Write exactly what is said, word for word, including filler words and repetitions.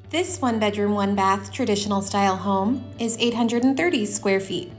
This one bedroom, one bath traditional style home is eight hundred thirty square feet.